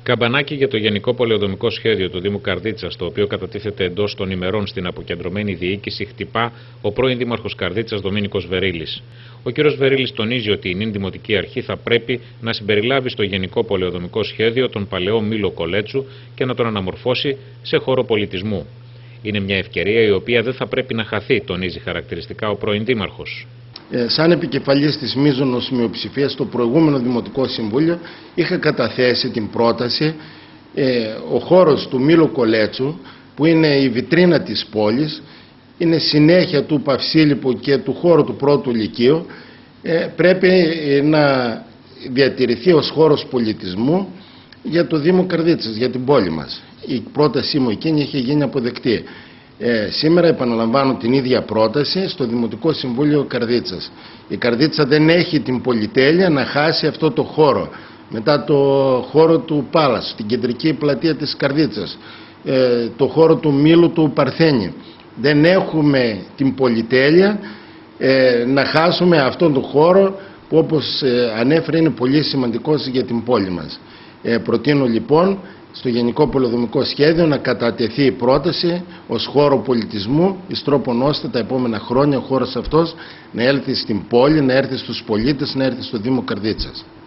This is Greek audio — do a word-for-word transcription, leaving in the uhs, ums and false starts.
Καμπανάκι για το Γενικό Πολεοδομικό Σχέδιο του Δήμου Καρδίτσας, το οποίο κατατίθεται εντός των ημερών στην αποκεντρωμένη διοίκηση, χτυπά ο πρώην Δήμαρχος Καρδίτσας Δομήνικος Βερίλης. Ο κ. Βερίλης τονίζει ότι η νυν Δημοτική Αρχή θα πρέπει να συμπεριλάβει στο Γενικό Πολεοδομικό Σχέδιο τον παλαιό Μήλο Κολέτσου και να τον αναμορφώσει σε χώρο πολιτισμού. Είναι μια ευκαιρία η οποία δεν θα πρέπει να χαθεί, τονίζει χαρακτηριστικά ο πρώην Δήμαρχος. Ε, σαν επικεφαλής της μείζωνος μειοψηφίας στο προηγούμενο Δημοτικό Συμβούλιο είχα καταθέσει την πρόταση ε, ο χώρος του Μήλου Κολέτσου, που είναι η βιτρίνα της πόλης, είναι συνέχεια του Παυσίλιππου και του χώρου του πρώτου λυκείου, ε, πρέπει ε, να διατηρηθεί ως χώρος πολιτισμού για το Δήμο Καρδίτσας, για την πόλη μας. Η πρότασή μου εκείνη είχε γίνει αποδεκτή. Ε, σήμερα επαναλαμβάνω την ίδια πρόταση στο Δημοτικό Συμβούλιο Καρδίτσας. Η Καρδίτσα δεν έχει την πολυτέλεια να χάσει αυτό το χώρο. Μετά το χώρο του Πάλας, την κεντρική πλατεία της Καρδίτσας, ε, το χώρο του Μήλου του Παρθένη. Δεν έχουμε την πολυτέλεια ε, να χάσουμε αυτόν τον χώρο που, όπως ε, ανέφερε, είναι πολύ σημαντικός για την πόλη μας. Ε, προτείνω λοιπόν στο Γενικό Πολεοδομικό Σχέδιο να κατατεθεί η πρόταση ως χώρο πολιτισμού, εις τρόπον ώστε τα επόμενα χρόνια ο χώρος αυτός να έλθει στην πόλη, να έρθει στους πολίτες, να έρθει στο Δήμο Καρδίτσας.